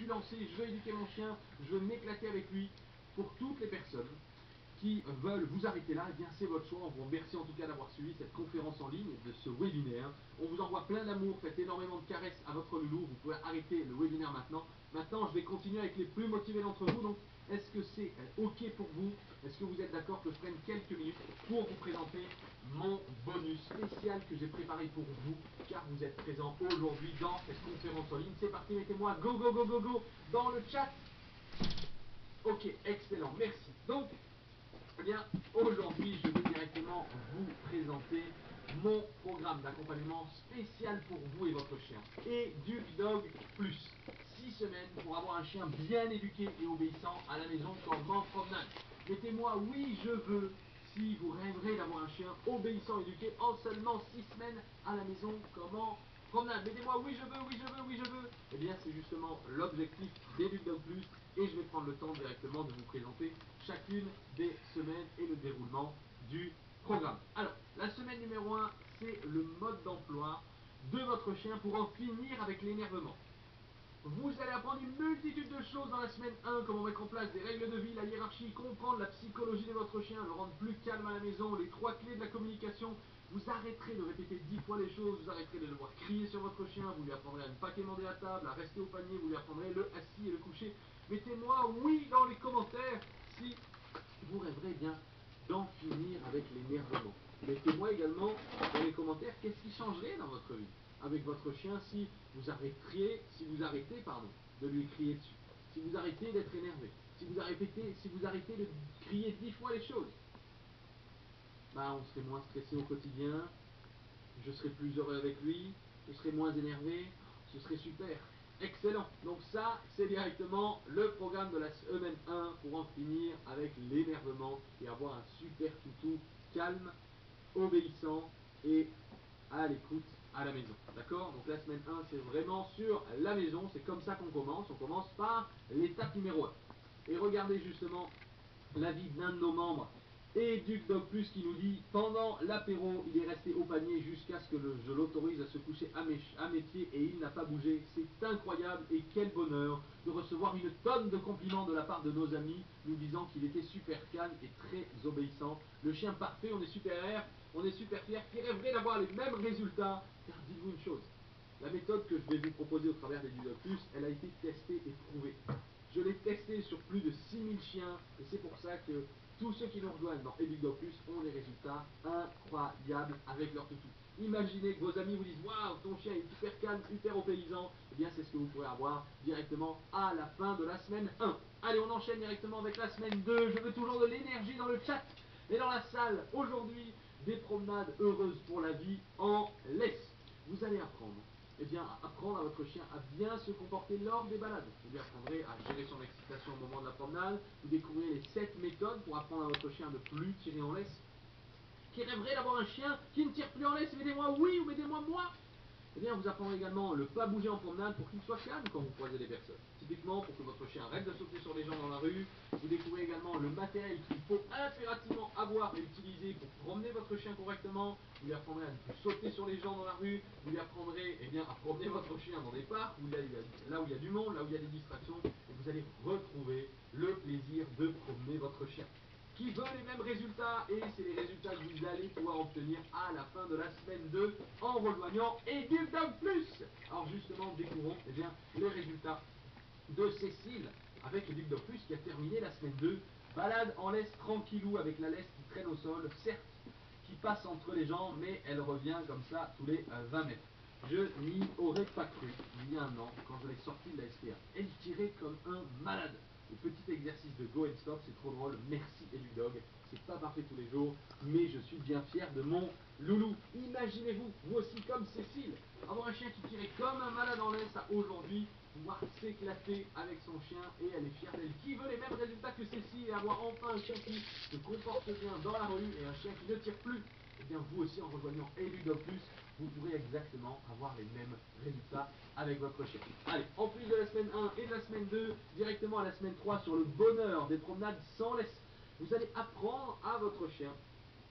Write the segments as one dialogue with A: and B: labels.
A: lancé, je veux éduquer mon chien, je veux m'éclater avec lui. Pour toutes les personnes qui veulent vous arrêter là, eh bien c'est votre choix. On vous remercie en tout cas d'avoir suivi cette conférence en ligne, de ce webinaire. On vous envoie plein d'amour, faites énormément de caresses à votre loulou. Vous pouvez arrêter le webinaire maintenant. Maintenant, je vais continuer avec les plus motivés d'entre vous. Donc, est-ce que c'est OK pour vous? Est-ce que vous êtes d'accord que je prenne quelques minutes pour vous présenter mon bonus spécial que j'ai préparé pour vous, car vous êtes présents aujourd'hui dans cette conférence en ligne. C'est parti, mettez-moi go, go, go, go, go dans le chat. OK, excellent, merci. Donc, eh bien, aujourd'hui, je vais directement vous présenter mon programme d'accompagnement spécial pour vous et votre chien. EducDog Plus. 6 semaines pour avoir un chien bien éduqué et obéissant à la maison comme en promenade. Mettez-moi oui, je veux si vous rêverez d'avoir un chien obéissant et éduqué en seulement 6 semaines à la maison comme en promenade. Mettez-moi oui, je veux, oui, je veux, oui, je veux. Eh bien, c'est justement l'objectif d'EducDog Plus et je vais prendre le temps directement de vous présenter chacune des semaines et le déroulement du programme. Alors, la semaine numéro 1, c'est le mode d'emploi de votre chien pour en finir avec l'énervement. Vous allez apprendre une multitude de choses dans la semaine 1, comment mettre en place des règles de vie, la hiérarchie, comprendre la psychologie de votre chien, le rendre plus calme à la maison, les 3 clés de la communication. Vous arrêterez de répéter 10 fois les choses, vous arrêterez de devoir crier sur votre chien, vous lui apprendrez à ne pas quémander à table, à rester au panier, vous lui apprendrez le assis et le coucher. Mettez-moi oui dans les commentaires si vous rêverez bien d'en finir avec l'énervement. Mettez-moi également dans les commentaires qu'est-ce qui changerait dans votre vie avec votre chien si vous arrêtez de lui crier dessus, si vous arrêtez d'être énervé, si vous arrêtez de crier 10 fois les choses. Bah, on serait moins stressé au quotidien, je serais plus heureux avec lui, je serais moins énervé, ce serait super. Excellent. Donc ça, c'est directement le programme de la semaine 1 pour en finir avec l'énervement et avoir un super toutou calme, obéissant et à l'écoute à la maison. D'accord? Donc la semaine 1, c'est vraiment sur la maison. C'est comme ça qu'on commence. On commence par l'étape numéro 1. Et regardez justement l'avis d'un de nos membres, EducDog Plus, qui nous dit pendant l'apéro, il est resté au panier jusqu'à ce que je l'autorise à se coucher à mes pieds et il n'a pas bougé. C'est incroyable et quel bonheur de recevoir une tonne de compliments de la part de nos amis nous disant qu'il était super calme et très obéissant. Le chien parfait, on est super fiers, qui rêverait d'avoir les mêmes résultats. Car dites-vous une chose, la méthode que je vais vous proposer au travers d'EducDog Plus, elle a été testée et prouvée. Je l'ai testé sur plus de 6000 chiens et c'est pour ça que tous ceux qui nous rejoignent dans EducDog Plus ont des résultats incroyables avec leur toutou. Imaginez que vos amis vous disent « Waouh, ton chien est hyper calme, hyper obéissant », eh bien c'est ce que vous pourrez avoir directement à la fin de la semaine 1. Allez, on enchaîne directement avec la semaine 2. Je veux toujours de l'énergie dans le chat et dans la salle. Aujourd'hui, des promenades heureuses pour la vie en laisse. Vous allez apprendre à votre chien à bien se comporter lors des balades. Vous lui apprendrez à gérer son excitation au moment de la promenade. Vous découvrirez les 7 méthodes pour apprendre à votre chien à ne plus tirer en laisse. Qui rêverait d'avoir un chien qui ne tire plus en laisse? Mettez-moi oui ou mettez-moi moi. Eh bien, vous apprendrez également le pas bouger en promenade pour qu'il soit calme quand vous croisez des personnes. Typiquement, pour que votre chien arrête de sauter sur les gens dans la rue. Vous découvrez également le matériel qu'il faut impérativement avoir et utiliser pour promener votre chien correctement. Vous lui apprendrez à ne plus sauter sur les gens dans la rue. Vous lui apprendrez à promener votre chien dans des parcs, là où il y a du monde, là où il y a des distractions. Et vous allez retrouver le plaisir de promener votre chien. Qui veut les mêmes résultats, et c'est les résultats que vous allez pouvoir obtenir à la fin de la semaine 2 en rejoignant EducDog Plus. Alors justement, découvrons les résultats de Cécile avec EducDog Plus qui a terminé la semaine 2. Balade en laisse tranquillou avec la laisse qui traîne au sol, certes qui passe entre les jambes, mais elle revient comme ça tous les 20 mètres. Je n'y aurais pas cru il y a un an quand je l'ai sortie de la SPA. Elle tirait comme un malade. Le petit exercice de go and stop, c'est trop drôle. Merci EducDog. C'est pas parfait tous les jours, mais je suis bien fier de mon loulou. Imaginez-vous, vous aussi comme Cécile, avoir un chien qui tirait comme un malade en laisse à aujourd'hui, pouvoir s'éclater avec son chien et elle est fière d'elle. Qui veut les mêmes résultats que Cécile et avoir enfin un chien qui se comporte bien dans la rue et un chien qui ne tire plus? Eh bien, vous aussi, en rejoignant EducDog Plus, vous pourrez exactement avoir les mêmes résultats avec votre chien. Allez, en plus de la semaine 1 et de la semaine 2, directement à la semaine 3 sur le bonheur des promenades sans laisse. Vous allez apprendre à votre chien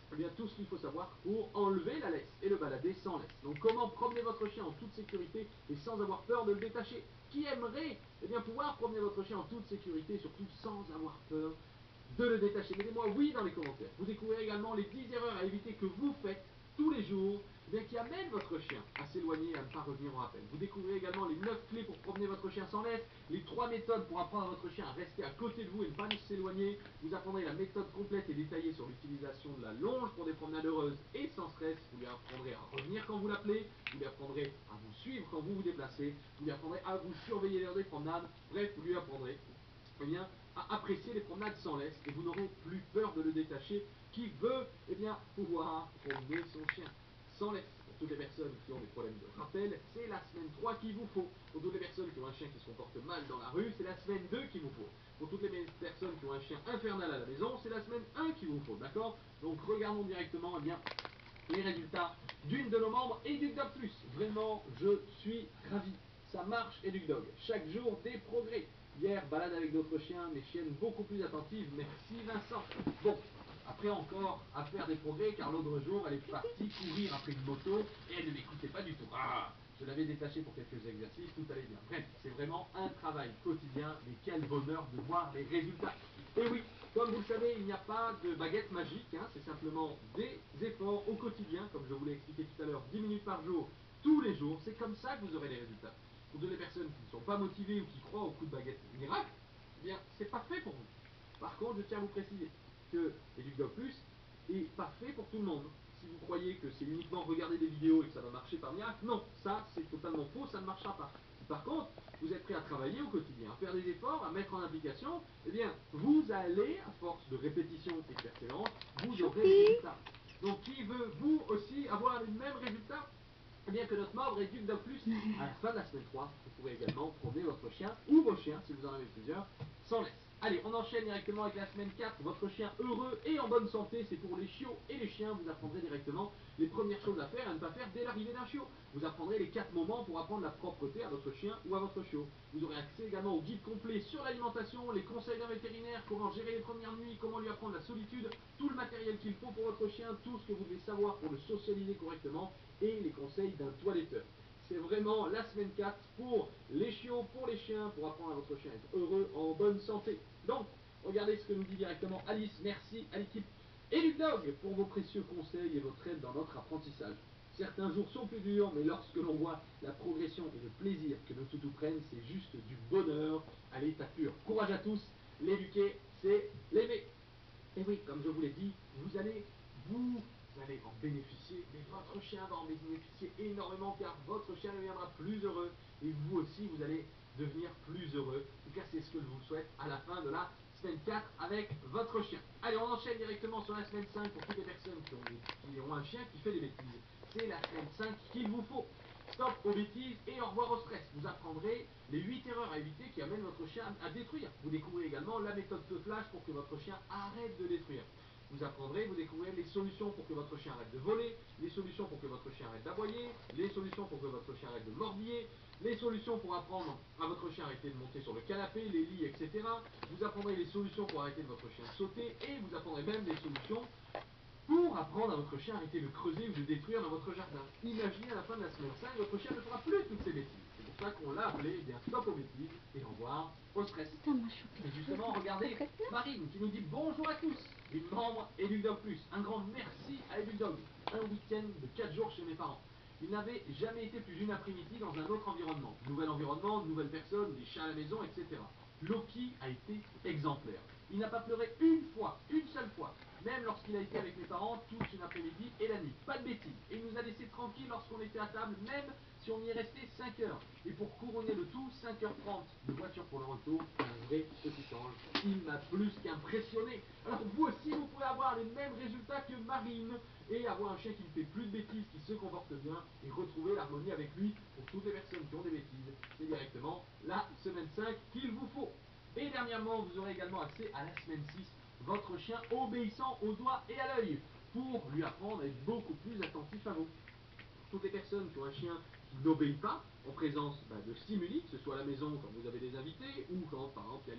A: eh bien, tout ce qu'il faut savoir pour enlever la laisse et le balader sans laisse. Donc, comment promener votre chien en toute sécurité et sans avoir peur de le détacher? Qui aimerait bien, pouvoir promener votre chien en toute sécurité et surtout sans avoir peur de le détacher? Mettez-moi oui dans les commentaires. Vous découvrirez également les 10 erreurs à éviter que vous faites tous les jours, qui amènent votre chien à s'éloigner et à ne pas revenir en rappel. Vous découvrirez également les 9 clés pour promener votre chien sans laisse, les 3 méthodes pour apprendre à votre chien à rester à côté de vous et ne pas s'éloigner. Vous apprendrez la méthode complète et détaillée sur l'utilisation de la longe pour des promenades heureuses et sans stress. Vous lui apprendrez à revenir quand vous l'appelez, vous lui apprendrez à vous suivre quand vous vous déplacez, vous lui apprendrez à vous surveiller lors des promenades. Bref, vous lui apprendrez à apprécier les promenades sans laisse et vous n'aurez plus peur de le détacher. Qui veut pouvoir promener son chien sans laisse? Pour toutes les personnes qui ont des problèmes de rappel, c'est la semaine 3 qu'il vous faut. Pour toutes les personnes qui ont un chien qui se comporte mal dans la rue, c'est la semaine 2 qu'il vous faut. Pour toutes les personnes qui ont un chien infernal à la maison, c'est la semaine 1 qu'il vous faut, d'accord? Donc regardons directement les résultats d'une de nos membres EducDog Plus. Vraiment, je suis ravi. Ça marche EducDog. Chaque jour, des progrès. Hier, balade avec d'autres chiens, mes chiennes beaucoup plus attentives. Merci Vincent. Bon, après encore à faire des progrès, car l'autre jour, elle est partie courir après une moto et elle ne m'écoutait pas du tout. Ah, je l'avais détachée pour quelques exercices, tout allait bien. Bref, c'est vraiment un travail quotidien, mais quel bonheur de voir les résultats. Et oui, comme vous le savez, il n'y a pas de baguette magique, c'est simplement des efforts au quotidien, comme je vous l'ai expliqué tout à l'heure, 10 minutes par jour, tous les jours. C'est comme ça que vous aurez les résultats. Pour toutes les personnes qui ne sont pas motivées ou qui croient au coup de baguette miracle, eh bien, c'est pas fait pour vous. Par contre, je tiens à vous préciser que EducDog Plus est pas fait pour tout le monde. Si vous croyez que c'est uniquement regarder des vidéos et que ça va marcher par miracle, non, ça c'est totalement faux, ça ne marchera pas. Par contre, vous êtes prêt à travailler au quotidien, à faire des efforts, à mettre en application, eh bien, vous allez, à force de répétition et de persévérance, vous aurez des résultats. Donc, qui veut, vous aussi, avoir les mêmes résultats bien que notre membre EducDog Plus, à la fin de la semaine 3, vous pourrez également promener votre chien ou vos chiens, si vous en avez plusieurs, sans laisse. Allez, on enchaîne directement avec la semaine 4. Votre chien heureux et en bonne santé, c'est pour les chiots et les chiens. Vous apprendrez directement les premières choses à faire et à ne pas faire dès l'arrivée d'un chiot. Vous apprendrez les 4 moments pour apprendre la propreté à votre chien ou à votre chiot. Vous aurez accès également au guide complet sur l'alimentation, les conseils d'un vétérinaire, comment gérer les premières nuits, comment lui apprendre la solitude, tout le matériel qu'il faut pour votre chien, tout ce que vous devez savoir pour le socialiser correctement et les conseils d'un toiletteur. C'est vraiment la semaine 4 pour les chiots, pour les chiens, pour apprendre à votre chien à être heureux, en bonne santé. Donc, regardez ce que nous dit directement Alice. Merci à l'équipe EducDog pour vos précieux conseils et votre aide dans notre apprentissage. Certains jours sont plus durs, mais lorsque l'on voit la progression et le plaisir que nos toutous prennent, c'est juste du bonheur à l'état pur. Courage à tous, l'éduquer, c'est l'aimer. Et oui, comme je vous l'ai dit, vous allez en bénéficier, mais votre chien va en bénéficier énormément car votre chien deviendra plus heureux et vous aussi vous allez devenir plus heureux. En tout cas, c'est ce que je vous souhaite à la fin de la semaine 4 avec votre chien. Allez, on enchaîne directement sur la semaine 5 pour toutes les personnes qui ont un chien qui fait des bêtises. C'est la semaine 5 qu'il vous faut. Stop aux bêtises et au revoir au stress. Vous apprendrez les 8 erreurs à éviter qui amènent votre chien à détruire. Vous découvrez également la méthode feu flash pour que votre chien arrête de détruire. Vous découvrirez les solutions pour que votre chien arrête de voler, les solutions pour que votre chien arrête d'aboyer, les solutions pour que votre chien arrête de mordiller, les solutions pour apprendre à votre chien à arrêter de monter sur le canapé, les lits, etc. Vous apprendrez les solutions pour arrêter de votre chien de sauter et vous apprendrez même des solutions pour apprendre à votre chien à arrêter de creuser ou de détruire dans votre jardin. Imaginez à la fin de la semaine 5, votre chien ne fera plus toutes ces bêtises. C'est pour ça qu'on l'a appelé stop aux bêtises et au revoir au stress. Et justement, regardez Marine qui nous dit bonjour à tous, une membre EducDog Plus. Un grand merci à EducDog. Un week-end de 4 jours chez mes parents. Il n'avait jamais été plus d'une après-midi dans un autre environnement. Nouvel environnement, nouvelle personne, des chats à la maison, etc. Loki a été exemplaire. Il n'a pas pleuré une fois, une seule fois, même lorsqu'il a été avec mes parents toute une après-midi et la nuit. Pas de bêtises. Et il nous a laissé tranquille lorsqu'on était à table, même si on y est resté 5 heures. Et pour couronner le tout, 5h30 de voiture pour le retour, un vrai petit ange. Il m'a plus qu'impressionné. Alors vous aussi, vous pouvez avoir les mêmes résultats que Marine et avoir un chien qui ne fait plus de bêtises, qui se comporte bien et retrouver l'harmonie avec lui. Pour toutes les personnes qui ont des bêtises, c'est directement la semaine 5 qu'il vous faut. Et dernièrement, vous aurez également accès à la semaine 6, votre chien obéissant au doigt et à l'œil, pour lui apprendre à être beaucoup plus attentif à vous. Toutes les personnes qui ont un chien qui n'obéit pas en présence de stimuli, que ce soit à la maison quand vous avez des invités ou quand par exemple il y a l'électricien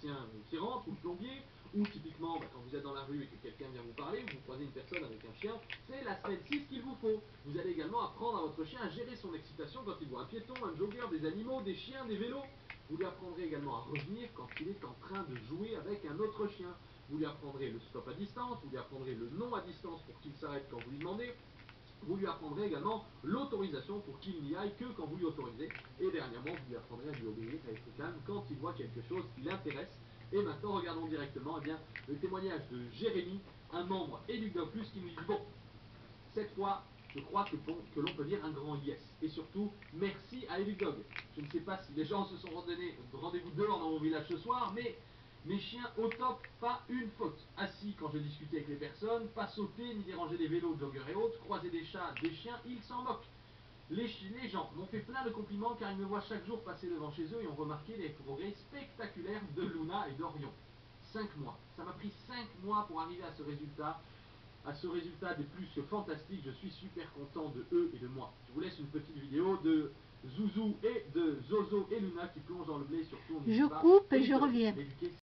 A: l'électricien qui rentre, ou le plombier, ou typiquement quand vous êtes dans la rue et que quelqu'un vient vous parler, ou vous croisez une personne avec un chien, c'est la semaine 6 qu'il vous faut. Vous allez également apprendre à votre chien à gérer son excitation quand il voit un piéton, un jogger, des animaux, des chiens, des vélos. Vous lui apprendrez également à revenir quand il est en train de jouer avec un autre chien. Vous lui apprendrez le stop à distance, vous lui apprendrez le non à distance pour qu'il s'arrête quand vous lui demandez. Vous lui apprendrez également l'autorisation pour qu'il n'y aille que quand vous lui autorisez. Et dernièrement, vous lui apprendrez à lui obéir, à être calme quand il voit quelque chose qui l'intéresse. Et maintenant, regardons directement le témoignage de Jérémy, un membre Edugdog Plus, qui nous dit bon, cette fois, je crois que l'on peut dire un grand yes. Et surtout, merci à Edugdog. Je ne sais pas si les gens se sont rendez-vous dehors dans mon village ce soir, mais mes chiens au top, pas une faute. Assis quand je discutais avec les personnes, pas sauter ni déranger les vélos, joggers et autres, croiser des chats, des chiens, ils s'en moquent. Les gens m'ont fait plein de compliments car ils me voient chaque jour passer devant chez eux et ont remarqué les progrès spectaculaires de Luna et d'Orion. 5 mois. Ça m'a pris 5 mois pour arriver à ce résultat des plus que fantastique. Je suis super content de eux et de moi. Je vous laisse une petite vidéo de Zouzou et de Zozo et Luna qui plongent dans le blé, surtout.
B: Je coupe et je reviens.